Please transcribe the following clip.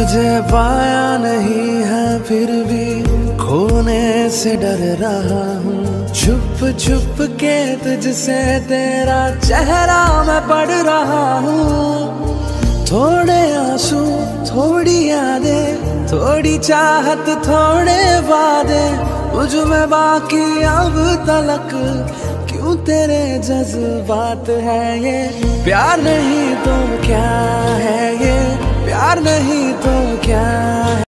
तुझे पाया नहीं है फिर भी खोने से डर रहा हूँ। छुप छुप के तुझसे तेरा चेहरा मैं पढ़ रहा हूँ। थोड़े आंसू थोड़ी यादें थोड़ी चाहत थोड़े वादे मुझ में बाकी अब तलक क्यों तेरे जज्बात है ये। प्यार नहीं तो क्या है ये, प्यार नहीं तो क्या है।